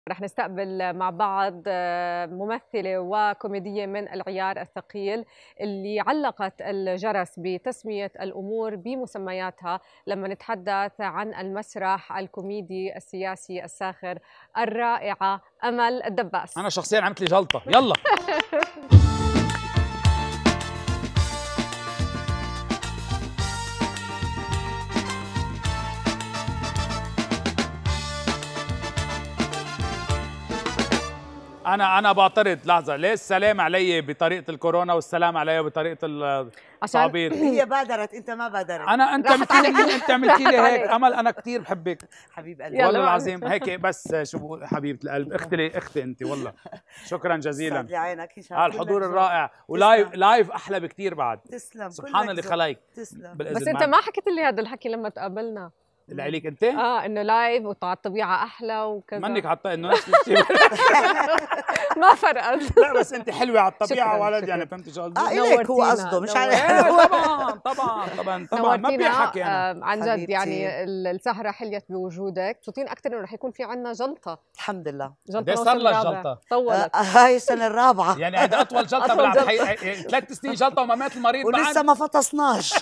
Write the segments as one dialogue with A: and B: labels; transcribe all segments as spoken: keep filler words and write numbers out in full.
A: رح نستقبل مع بعض ممثلة وكوميدية من العيار الثقيل اللي علقت الجرس بتسمية الأمور بمسمياتها لما نتحدث عن المسرح الكوميدي السياسي الساخر الرائعة أمل الدباس.
B: أنا شخصيا عملت لي جلطة. يلا. أنا أنا بعترض لحظة، ليه السلام علي بطريقة الكورونا والسلام علي بطريقة الصعبيط؟
C: هي بادرت، أنت ما بادرت.
B: أنا أنت عملتي لي أنت عملتي لي هيك. أمل أنا كثير بحبك
C: حبيب قلبي
B: والله العظيم، هيك بس شو حبيبة القلب، اختي لي اختي أنت والله. شكرا جزيلا.
C: لي عينك إن شاء
B: الله. الحضور الرائع ولايف لايف أحلى بكثير بعد.
C: تسلم.
B: سبحان اللي خلاك.
C: تسلم.
A: بس أنت ما حكيت لي هذا الحكي لما تقابلنا.
B: اللي عليك انت؟
A: اه انه لايف وطلع الطبيعه احلى وكذا.
B: منك حاطه انه نفس الشيء.
A: ما فرقت.
B: لا بس انت حلوه على الطبيعه وولد، يعني فهمتي شو قصدي؟
C: اه الك هو قصده مش على.
B: طبعا طبعا طبعا طبعا ما بيحكي انا.
A: عن جد يعني السهره حليت بوجودك، مبسوطين اكثر انه رح يكون في عندنا جلطه.
C: الحمد لله.
B: جلطه صار لها جلطه
A: طولت.
C: هاي السنه الرابعه
B: يعني هذا اطول جلطه بالعالم. ثلاث سنين جلطه وما مات المريض
C: ولسه ما فطسناش.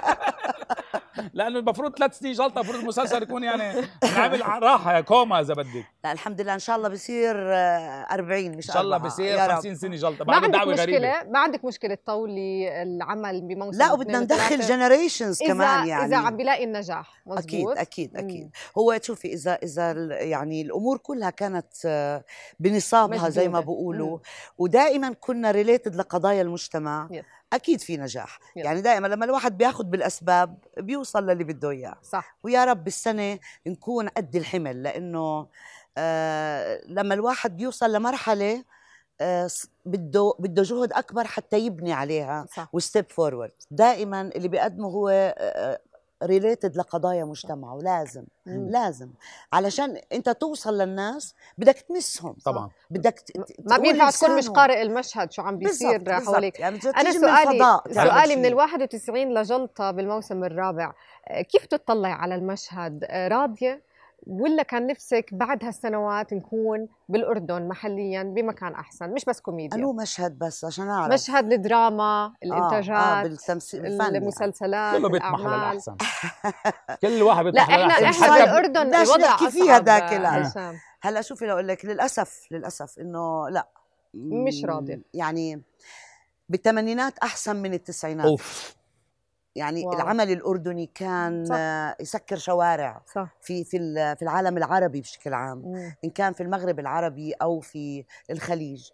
B: لانه المفروض ثلاث سنين جلطه، المفروض المسلسل يكون يعني نعمل راحه كوما اذا بدك.
C: لا الحمد لله ان شاء الله بصير أربعين مش
B: ان شاء الله بصير خمسين سنه جلطه.
A: ما عندك دعوة مشكله غريبة. ما عندك مشكله تطولي العمل بموسم؟
C: لا وبدنا ندخل جنريشنز كمان يعني
A: اذا عم بلاقي النجاح. مزبوط.
C: اكيد اكيد اكيد. هو شوفي اذا اذا يعني الامور كلها كانت بنصابها زي ما بقولوا، ودائما كنا ريليتد لقضايا المجتمع، يس. اكيد في نجاح. يس. يعني دائما لما الواحد بياخذ بالاسباب بيوصل للي بده اياه.
A: صح.
C: ويا رب السنه نكون قد الحمل، لانه آه لما الواحد بيوصل لمرحله آه بده بده جهد اكبر حتى يبني عليها وستيب فورورد. دائما اللي بيقدمه هو آه ريليتد لقضايا مجتمع، ولازم مم. لازم علشان انت توصل للناس بدك تمسهم
B: طبعا،
C: بدك
A: ما بينفع تكون مش قارئ المشهد شو عم بيصير حواليك.
C: يعني
A: انا سؤالي سؤالي من الواحد وتسعين لجلطه بالموسم الرابع، كيف تطلع على المشهد؟ راضيه ولا كان نفسك بعد هالسنوات نكون بالأردن محلياً بمكان أحسن، مش بس كوميديا؟
C: أنو مشهد بس عشان أعرف.
A: مشهد الدراما، الإنتاجات،
C: آه آه بالتمثيل الفني،
A: المسلسلات،
B: كله بيطمح للأحسن. كل واحد بيطمح
A: للأحسن. لا إحنا إحنا بالأردن الوضع
C: أصعب فيها ذاك الآن. هلا شوفي لو أقول لك للأسف للأسف إنه لا
A: مش راضية.
C: يعني بالثمانينات أحسن من التسعينات.
B: أوف.
C: يعني واو. العمل الأردني كان صح. يسكر شوارع صح. في في في العالم العربي بشكل عام، مم. إن كان في المغرب العربي أو في الخليج.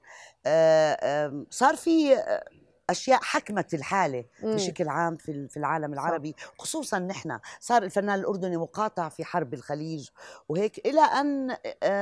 C: صار في أشياء حكمت الحالة مم. بشكل عام في في العالم العربي، صح. خصوصا نحن صار الفنان الأردني مقاطع في حرب الخليج وهيك، إلى أن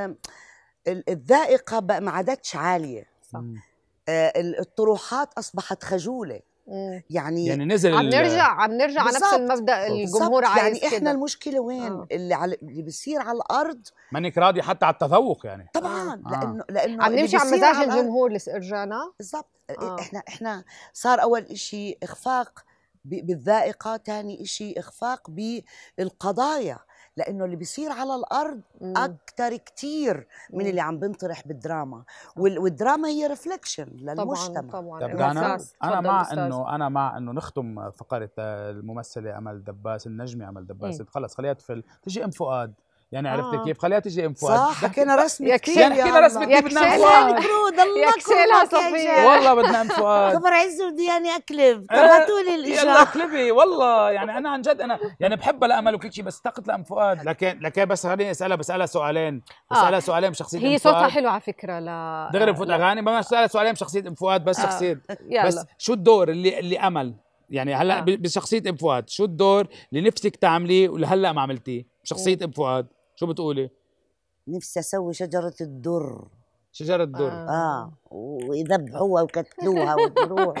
C: الذائقة ما عادتش عالية، صح. الطروحات أصبحت خجولة. يعني
B: يعني نزل
A: عم نرجع عم نرجع على نفس المبدا الجمهور عايز
C: يعني
A: كده.
C: احنا المشكله وين؟ آه. اللي على اللي بيصير على الارض
B: مانك راضي حتى على التذوق يعني.
C: طبعا آه. لانه لانه
A: عم نمشي على مزاج الجمهور لسرجانا
C: بالضبط. آه. احنا احنا صار اول شيء اخفاق بالذائقه، ثاني شيء اخفاق بالقضايا، لانه اللي بيصير على الارض اكثر كثير من اللي عم بنطرح بالدراما، والدراما هي ريفلكشن للمجتمع.
A: طبعا
B: طبعا. انا انا مع انه انا مع انه نختم فقره الممثله امل دباس، النجمه امل دباس، خلص خليها تفل تجي ام فؤاد، يعني عرفت آه. كيف؟ خليها تجي ام فؤاد.
C: صح حكينا رسمي كثير،
B: يعني حكينا رسمي كثير. بدنا ام فؤاد.
C: المفروض الله
A: يكسلها صفيه
B: والله بدنا ام فؤاد.
C: كبر عز بدي يعني اكلب، ابعثوا لي الاشاره.
B: يلا اكلبي والله، يعني انا عن جد انا يعني بحبها لامل وكل شيء، بس طاقت لام فؤاد. لكن لكن بس خليني اسالها بسالها سؤالين بسالها آه. سؤالين بشخصيه ام فؤاد.
A: هي صوتها حلو على فكره. لا
B: دغري بفوت اغاني، ما بسالها سؤالين بشخصيه ام فؤاد بس. آه. شخصيه بس شو الدور اللي اللي امل يعني هلا آه. بشخصيه ام فؤاد، شو الدور اللي نفسك تعمليه ولهلا ما عملتيه بشخصيه ام فؤاد؟ شو بتقولي؟
C: نفسي اسوي شجره الدر.
B: شجره الدر
C: اه, آه. ويذبحوها ويقتلوها وتروح.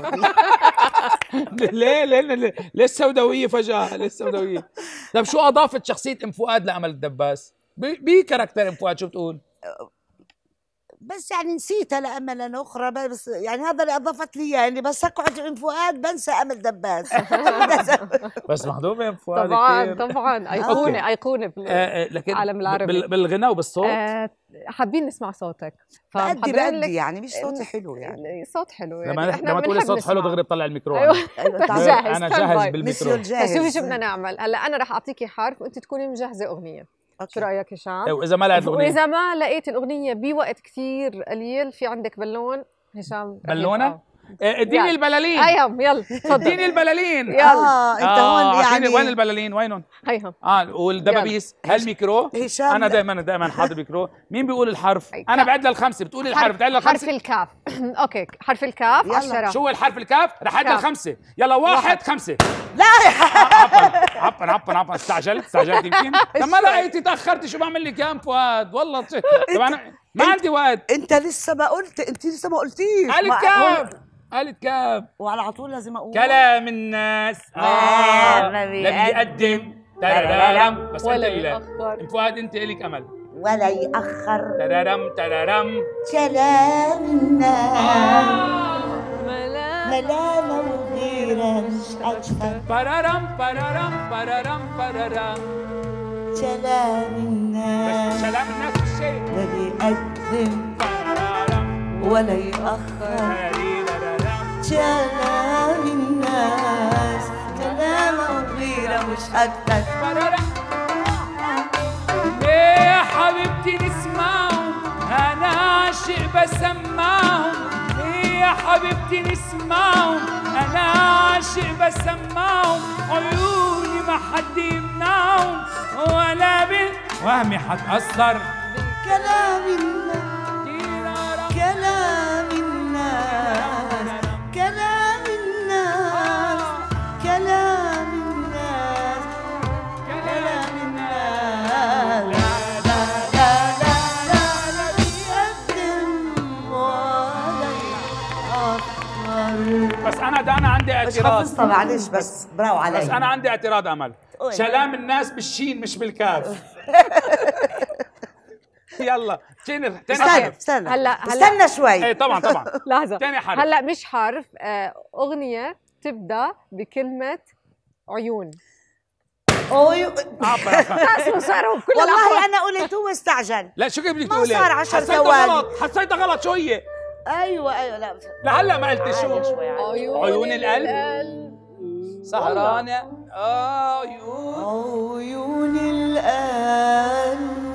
B: ليه ليه ليه ليه السوداويه فجاه؟ ليه السوداويه؟ طيب شو اضافت شخصيه ام فؤاد لامل الدباس بكاركتر ام فؤاد؟ شو بتقول؟
C: بس يعني نسيتها لأملا أخرى، بس يعني هذا اللي أضافت لي يعني، بس أقعد أم فؤاد بنسى أمل دباس.
B: بس محظوظة أم فؤاد
A: طبعا
B: كتير.
A: طبعا أيقونة أيقونة بالعالم العربي
B: بالغناء وبالصوت.
A: آه حابين نسمع صوتك.
C: بأدي بأدي يعني مش صوتي حلو يعني.
A: صوت حلو يعني
B: لما لما تقولي صوت حلو دغري بطلع الميكرو.
A: أيوة.
B: جاهز أنا جاهز بالميكرو.
A: شوفي شو بدنا نعمل هلا. أنا رح أعطيكي حرف وأنت تكوني مجهزة أغنية. أوكي. شو رأيك هشام؟
B: وإذا ما لقيت الأغنية
A: وإذا ما لقيت الأغنية بوقت كثير قليل، في عندك بالون هشام.
B: بالونة؟ اديني البلالين.
A: ايهم يلا تفضل.
B: اديني البلالين.
A: يلا.
C: اه انت
B: آه
C: هون يعني
B: وين البلالين؟ وينهم؟
A: هيهم.
B: اه والدبابيس. هالميكرو
C: هشام
B: انا دائما دائما حاضر ميكرو. مين بيقول الحرف؟ انا بعد للخمسه. بتقولي الحرف بتعد للخمسه.
A: حرف الكاف. اوكي حرف الكاف عشرة.
B: شو الحرف الكاف؟ رح اعد للخمسه. يلا واحد خمسه.
C: لا
B: عفوا عفوا عفوا عفوا استعجلت استعجلت يمكن. طب ما لقيتي تاخرتي. شو بعمل لك يا ام فؤاد؟ والله طب انا ما عندي وقت.
C: انت لسه ما قلت، انت لسه ما قلتيش.
B: قالت كاف قالت كاف
C: وعلى طول لازم اقول
B: كلام الناس. اه لا بيقدم ترارم. بس انت ام فؤاد انت الك امل
C: ولا يأخر
B: ترارم ترارم
C: كلام الناس ملامة وغيرة مش أكثر
B: برارم برارم برارم برارم
C: كلام الناس.
B: بس كلام الناس بالشيء
C: لا بيقدم ولا يأخر كلام الناس ملامة وغيرة مش أكثر.
B: يا حبيبتي نسمعهم أنا عاشق بسمعهم. يا حبيبتي نسمعهم أنا عاشق بسمعهم. عيوني ما حد يمنعهم ولا بالوهم حتأثر
C: كلام الناس كلام الناس كلام الناس كلام الناس كلام الناس. لا لا لا لا لا بيقدم ولا يأخر.
B: بس أنا ده أنا عندي اعتراض.
C: مش حافظتها معلش بس براو علي.
B: بس أنا عندي اعتراض أمل. كلام الناس بالشين مش بالكاف. يلا تاني تاني
C: حرف. استنى
A: هلا هلا
C: استنى شوي.
B: ايه طبعا طبعا.
A: لحظة.
B: تاني حرف.
A: هلا مش حرف. آه أغنية تبدأ بكلمة عيون.
C: عيون.
A: اسمه صاروا كل
C: والله أنا قلت هو استعجل.
B: لا شو كيف بدك تقولي؟
C: ما صار عشر ثواني.
B: غلط حسيتها غلط. شو هي؟
C: أيوه أيوه لا
B: لهلا ما قلت شو؟
A: عيون,
B: عيون القلب سهرانة. آه عيون
C: عيون القلب.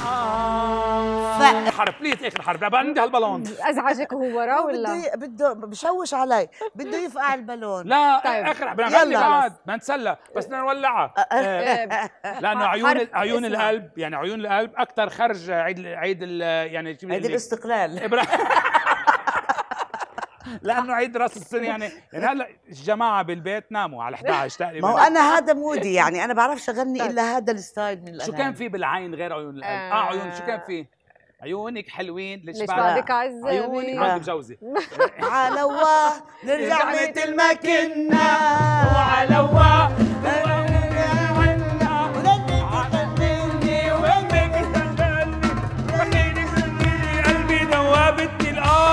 B: آه حرف بليز آخر حرف. لا عندي هالبالون.
A: أزعجك وهو ورا ولا؟
C: بده بشوش علي. بده يفقع البالون.
B: لا طيب. آخر بدنا نغني بعد بدنا نتسلى بس بدنا نولعها. لأنه عيون عيون القلب يعني عيون القلب أكثر خرج عيد عيد يعني
C: عيد الاستقلال.
B: لانه عيد راس السنه يعني يعني هلا الجماعه بالبيت ناموا على إحدى عشر تقريبا.
C: ما هو انا هذا مودي يعني انا بعرفش اغني الا هذا الستايل من الاغاني.
B: شو كان في بالعين غير عيون القلب؟ اه, آه عيون. شو كان في؟ عيونك حلوين ليش
A: بعدك عزة
B: عيونك عندي مجوزه.
C: على الله نرجع مثل ما كنا
B: وعلى الله قلبي دوابتني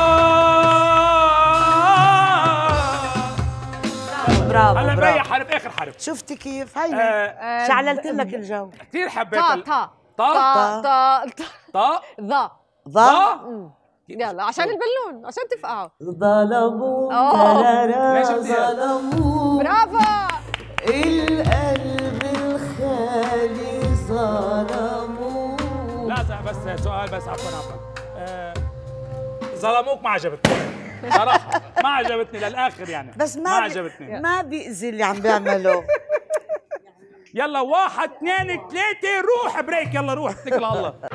C: برافو.
B: هلا نريح حرف اخر حرف.
C: شفتي كيف هي آه شعللت لك الجو.
B: كثير حبيت
A: طا طا
B: طا
A: طا
B: طا
A: ذا
C: ذا.
A: يلا عشان البالون عشان تفقعوا.
C: ظلموا ظلموا
A: برافو.
C: القلب الخالي ظلموا.
B: لا بس سؤال بس عفوا عفوا. آه ظلموك ما عجبتني صراحة. ما عجبتني للآخر يعني.
C: بس ما,
B: ما عجبتني.
C: ما بيأذي اللي عم بيعمله.
B: يلا واحد اثنين ثلاثة روح بريك. يلا روح اتكل على الله.